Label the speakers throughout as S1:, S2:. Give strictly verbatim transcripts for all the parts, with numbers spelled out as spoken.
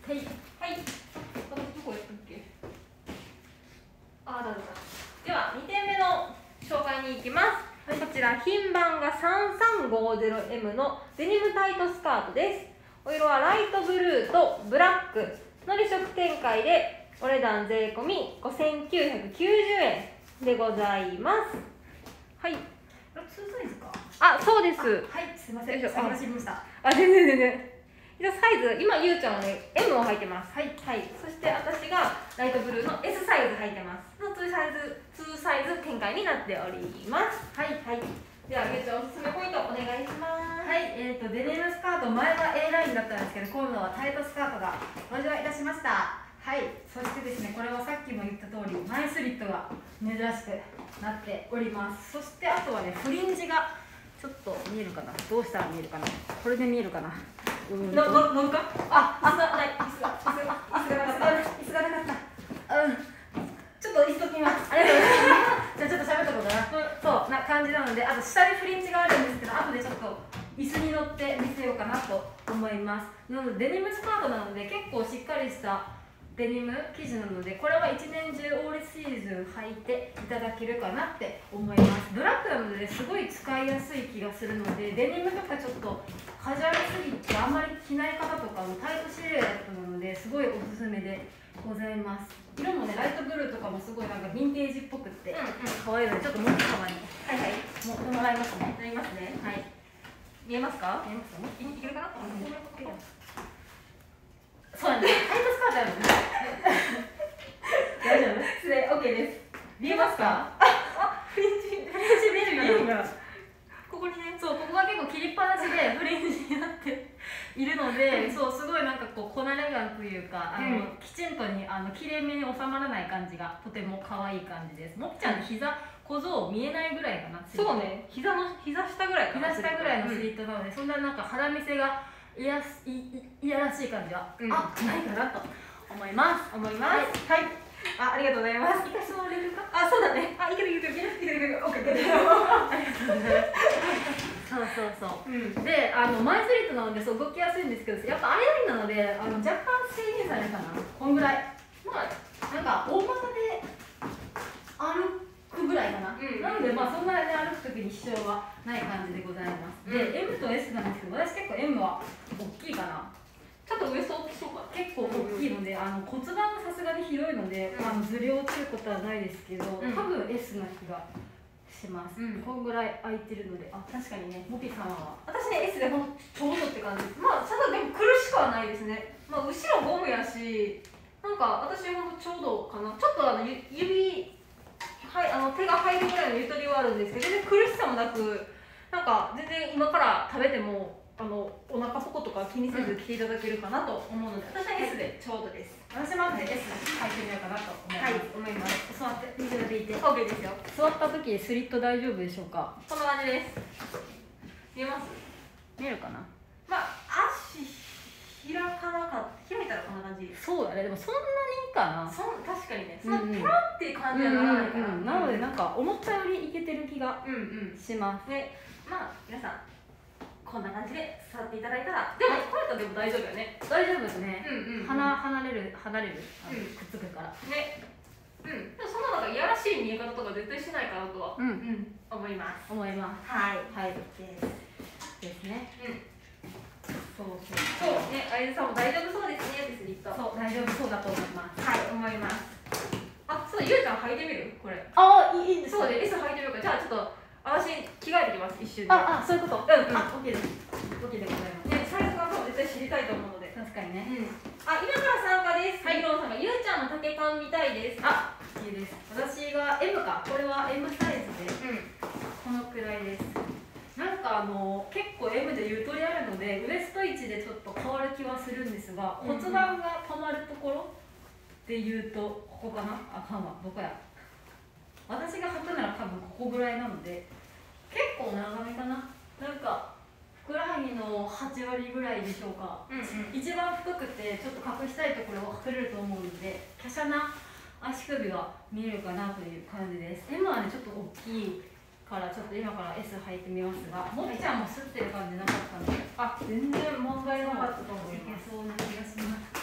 S1: はいはい。私どこやったっけ。あ、だだだ。ではにてんめの紹介に行きます。はい、こちら品番がさんさんごゼロエム のデニムタイトスカートです。お色はライトブルーとブラックのに色展開で、お値段税込みごせんきゅうひゃくきゅうじゅうえんでございます。はい。
S2: これツーサイズか。
S1: あ、そうです。
S2: はい、すみません。探しました。
S1: あ、全然全然。サイズ、今ゆうちゃんはね エム を履いてます。
S2: はい、
S1: はい、そして私がライトブルーの エス サイズ履いてますのにサイズにサイズ展開になっております。はい、はい。ではゆうちゃんおすすめポイントお願いします。
S2: はい、えーとデニムスカート、前は A ラインだったんですけど、今度はタイトスカートが登場いたしました。はい、そしてですね、これはさっきも言った通り前スリットが珍しくなっております。そしてあとはね、フリンジがちょっと見えるかな、どうしたら見えるかな、これで見えるかな。
S1: うんとののんかあ、あ、ない、椅子が、椅子が、椅子がなかった、
S2: 椅子がなかった。うん、ちょっと椅子ときます。ありがとうございます。じゃあちょっと喋ったことな、そうな感じなので、あと下にフリンジがあるんですけど、後でちょっと椅子に乗って見せようかなと思います。なのでデニムスカートなので結構しっかりしたデニム生地なので、これは一年中オールシーズン履いていただけるかなって思います。ブラックなのですごい使いやすい気がするので、デニムとかちょっとカジュアルすぎてあんまり着ない方とかもタイトシルエットなのですごいおすすめでございます。色もね、ライトブルーとかもすごいなんかヴィンテージっぽくって可愛いので、ちょっともっと可愛い。はいはい、持ってもらいますね。
S1: なりますね。
S2: はい、
S1: 見えますか？
S2: 見えますか？
S1: いけるかな？
S2: そうなんです。タイトスカートあるのね。大丈夫？
S1: 失礼、オッケーです。
S2: 見えますか？
S1: あ、フリンジ、
S2: フリンジ見えるかな？
S1: ここにね、
S2: そう、ここが結構切りっぱなしでフリンジになっているので、そう、すごいなんかこうこなれ感というか、あの、うん、きちんとにあの綺麗めに収まらない感じがとても可愛い感じです。もっちゃんの膝小僧見えないぐらいかな。
S1: そうね、膝の膝下ぐらいかな。
S2: 膝下ぐらいのスリットなので、うん、そんななんか肌見せがいやすいいやらしい感じは、うん、あ、ないかなと思います。
S1: 思います。はい。はい、あ、ありがとうございます。
S2: いかそうれるか。
S1: あ、そうだね。あ、いけるいけるいけるいけるいける。オッケーオッケー。
S2: ありがとうございます。そうそうそう。うん、で、あの前スリットなのでそう動きやすいんですけど、やっぱあれなのであの若干制限されるかな。こんぐらい。まあなんか大股で歩くぐらいかな。うん、なのでまあそんなに歩くときに支障はない感じでございます。で、うん、エム と エス なんですけど、私結構 エム は大きいかな。
S1: ちょっとウエスト大きそうかな。
S2: 結構大きいので、あの骨盤がさすがに広いので、うん、あのずれ落ちることはないですけど、うん、多分 エス な気がします。うん、こんぐらい空いてるので、あ、確かにね、モピさんは
S1: 私ね エス でほんとちょうどって感じです。まあただでも苦しくはないですね。まあ後ろゴムやし、なんか私ほんとちょうどかな。ちょっとあの指はい、あの手が入るぐらいのゆとりはあるんですけど、全然苦しさもなく、なんか全然今から食べてもあのお腹ポコとか気にせず着ていただけるかなと思うので、私は エス でちょうどです。
S2: 私も エス 履いてみようかなと思います。はい、思います。座って見ていて
S1: オーケー ですよ。
S2: 座った時スリット大丈夫でしょうか？
S1: こんな感じです。見えます？
S2: 見えるかな？
S1: まあ足開かなかった。開いたらこんな感じ。
S2: そうだね。でもそんなにいいかな。
S1: そん確かにね。そんなペラっていう感じはならないかな。
S2: なのでなんか思ったよりいけてる気がします。
S1: で、まあ皆さんこんな感じで座っていただいたら、でもこれだとでも大丈夫よね。
S2: 大丈夫ですね。離離れる離れるくっつくから
S1: ね。うん。でもそんななんかいやらしい見え方とか絶対しないかなとは思います。
S2: 思います。はいはいですですね。うん。そうそう
S1: そうね。あゆさんも大丈夫そうですね。スリット。
S2: そう大丈夫そうだと思います。
S1: はい思います。あ、そうゆうちゃん履いてみるこれ。
S2: あいいんですか。
S1: そうで エス 履いてみようか。じゃあちょっと私着替えてきます一瞬で。
S2: ああそういうこと。
S1: うんうん。
S2: あオッケーです。オッケーでございます。
S1: ねサイズ感も絶対知りたいと思うので。
S2: 確かにね。
S1: うん。あ今から参加です。はい。ロンさんがゆうちゃんの丈感見たいです。
S2: あいいです。私が エム か。これは エム サイズで。うん。このくらいです。なんかあの結構 エム でゆとりあるのでウエスト位置でちょっと変わる気はするんですが、骨盤が止まるところでいうとここかな。あかんわどこや。私が履くなら多分ここぐらいなので結構長めかな。なんかふくらはぎのはち割ぐらいでしょうか。うん、うん、一番太くてちょっと隠したいところは隠れると思うので華奢な足首が見えるかなという感じです。 エム はねちょっと大きいからちょっと今から エス 履いてみますが、もっちゃんも吸ってる感じなかったので、
S1: あ全然問題なかったと思います。
S2: いけそうな気がします。
S1: 気がしま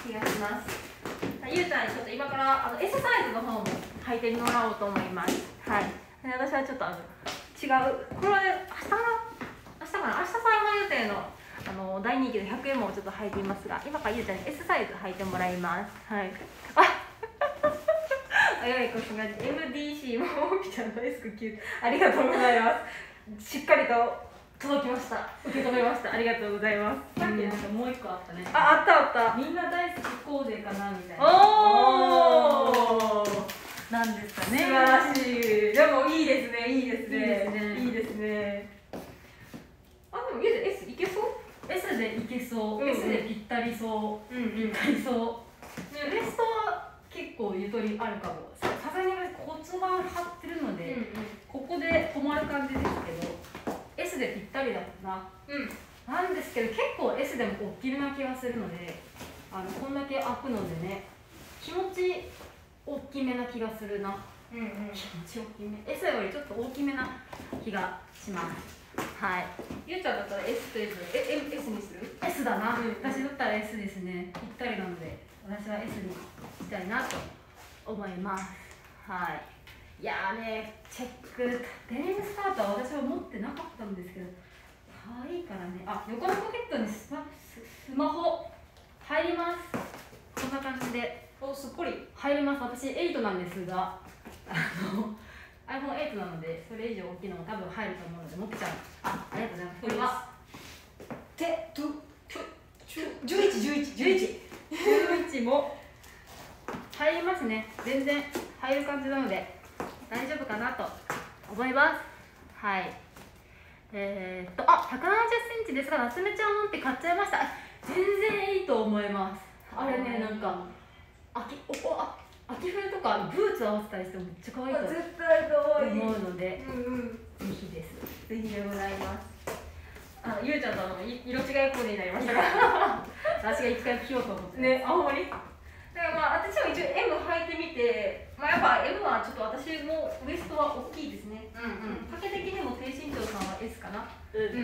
S1: ます。ゆうちゃんにちょっと今からあの S サイズの方も履いてもらおうと思います。はい。で私はちょっとあの違うこれはね明日かな明日かな明日再販予定のあの大人気のひゃくえんもちょっと履いていますが、今からゆうちゃんに S サイズ履いてもらいます。はい。ああやいこさんが エムディーシー ももみちゃんの S クきゅうありがとうございます。しっかりと届きました。受け止めました。ありがとうございます。
S2: さっきなんかもう一個あったね。
S1: あ、あったあった。
S2: みんな大好きコーデかなみたいな。
S1: おお。
S2: なんですかね。
S1: 素晴らしい。でもいいですね。いいですね。
S2: いいですね。
S1: いいですね。あ、でもゆうちゃん S いけそう？
S2: S でいけそう。
S1: うんうん、
S2: S でぴったりそう。
S1: うんうん、
S2: ぴったりそう。ウエストは結構ゆとりあるかも。さすがに骨盤張ってるので、うんうん、ここで止まる感じですけど、S でぴったりだったな。うん。なんですけど結構 S でも大きめな気がするので、あのこんだけ開くのでね、気持ち大きめな気がするな。うんうん。気持ち大きめ。S よりちょっと大きめな気がします。はい。
S1: ゆうちゃんだったら S と S、え、S にする？
S2: S だな。うん、私だったら S ですね。ぴったりなので、私は S にしたいなと思います。はい。いやーね、チェック、デニムスカートは私は持ってなかったんですけど、可愛いからね。あ、横のポケットにスマ、スマホ入ります。こんな感じで。
S1: お、すっぽり
S2: 入ります。私エイトなんですが、あの アイフォンエイト なので、それ以上大きいのも多分入ると思うので、持ってちゃう。あ、ありがとうございます。これは手とじゅういち、じゅういち、じゅういち、じゅういちも入りますね。全然入る感じなので大丈夫かなと思います。はい。えー、っとあ、ひゃくななじゅっセンチですが、夏目ちゃんのって買っちゃいました。全然いいと思います。あれね、なんか秋おおあ秋冬とかブーツ合わせたりしてもめっちゃ可愛いと
S1: 絶対可愛い
S2: 思うので、
S1: うんうん、
S2: ぜひです。
S1: ぜひでございます。あのゆうちゃんとあの色違いコーデになりましたが
S2: 私が一回着ようと思って
S1: ね、あんまりだからまあ私も一応 M 履いてみて、まあ、やっぱ M はちょっと私もウエストは大きいですね。うんうん。丈的にも低身長さんは S かな。うん、うん、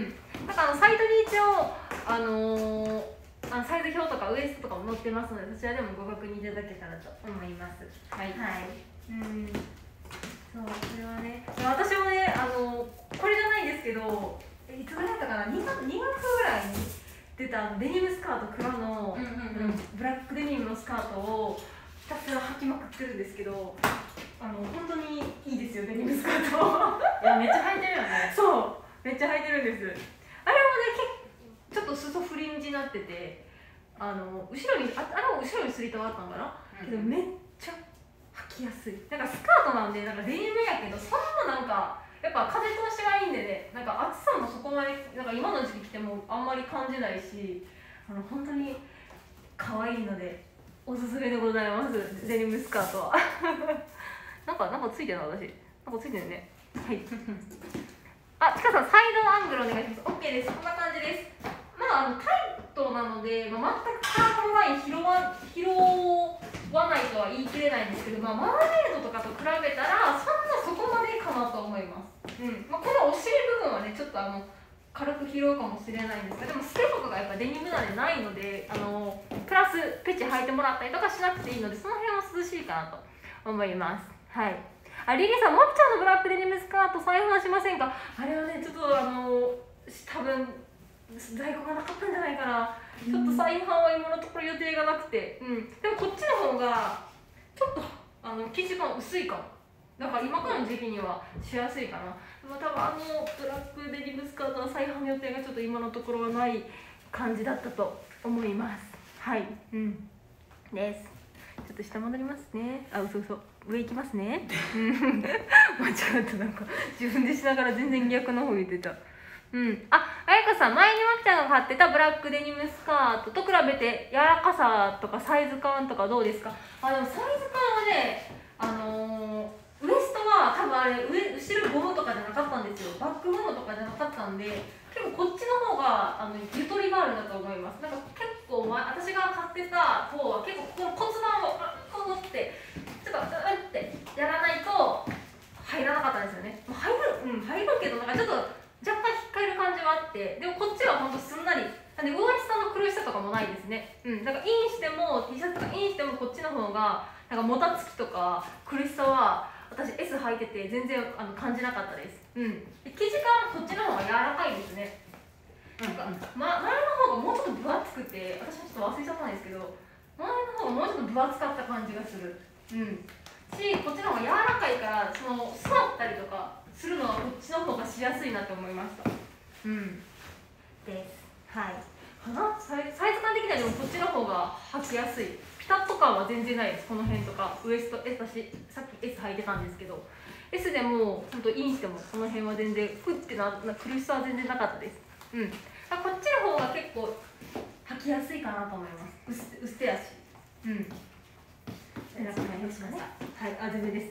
S1: だからあのサイトに一応あのー、あのサイズ表とかウエストとかも載ってますので、そちらでもご確認いただけたらと思います。はい、はい、うん、そう、これはね私もね、あのこれじゃないんですけど、いつぐらいだったかな、にがつぐらいに出たデニムスカート黒の、うんうんうん、ブラックデニムのスカートをひたすら履きまくってるんですけど、あの本当にいいですよ、デニムスカート
S2: いやめっちゃ履いてるよね。
S1: そうめっちゃ履いてるんです。あれもねちょっと裾フリンジになってて、あの後ろに あ, あれも後ろにスリットがあったのかな、うん、けどめっちゃ履きやすい。なんかスカートなんでなんかデニムやけど、そんななんかやっぱ風通しがいいんでね、なんか暑さもそこまでなんか今の時期着てもあんまり感じないし、あの本当に可愛いのでおすすめでございます、デニムスカートはなんかなんかついてるな、私なんかついてるね。はいあ、ちかさんサイドアングルお願いします。 OK です。こんな感じです。まあ、あのタイトなので、まあ、全くカートライン拾わ拾わないとは言い切れないんですけど、まあ、マーメイドとかと比べたらそんなそこまでかなと思います。うんまあ、このお尻部分はねちょっとあの軽く拾うかもしれないんですが、でもステとかがやっぱデニムなんでないので、あのプラスペチ履いてもらったりとかしなくていいので、その辺は涼しいかなと思います。はい。あ、リリーさん、もみちゃんのブラックデニムスカート再販しませんか？あれはねちょっとあの多分在庫がなかったんじゃないかな。ちょっと再販は今のところ予定がなくて、うん、でもこっちの方がちょっとあの生地感薄いかも。だから今からの時期にはしやすいかな。でも多分あのブラックデニムスカートの再販予定がちょっと今のところはない感じだったと思います。はい、うんです。ちょっと下戻りますね。あ、嘘嘘上行きますね。間違った、なんか自分でしながら全然逆の方言ってた。うん、あ、あやかさん、前にまきちゃんが買ってたブラックデニムスカートと比べて柔らかさとかサイズ感とかどうですか？あ、でもサイズ感はね、あのー、ウエストは多分あれ上後ろゴムとかじゃなかったんですよ。バックゴムとかじゃなかったんで、結構こっちの方があのゆとりがあるんだと思います。なんか結構、ま、私が買ってた方は結構この骨盤をこうってちょっとうんってやらないと入らなかったんですよね。入る、うん、入るけどなんかちょっと若干引っかえる感じはあって、でもこっちはほんとすんなりなんで上下の苦しさとかもないですね。うん、だからインしても T シャツとかイインしてもこっちの方がなんかもたつきとか苦しさは私 S 履いてて全然あの感じなかったです。うん。で生地感こっちの方が柔らかいですね。なんか、ま、前の方がもうちょっと分厚くて、私はちょっと忘れちゃったんですけど、前の方がもうちょっと分厚かった感じがする。うん。し、こっちの方が柔らかいから、その座ったりとかするのはこっちの方がしやすいなって思いました。うん。です。はい。かなサイ、サイズ感的にはでもこっちの方が履きやすい。ピタッと感は全然ないです。この辺とかウエスト S 私さっき S 履いてたんですけど、 S でも本当インしてもこの辺は全然フッてなな苦しさは全然なかったです。うん。こっちの方が結構履きやすいかなと思います。薄薄手やし。うん。よろしくお願いします。はい、あ全然です。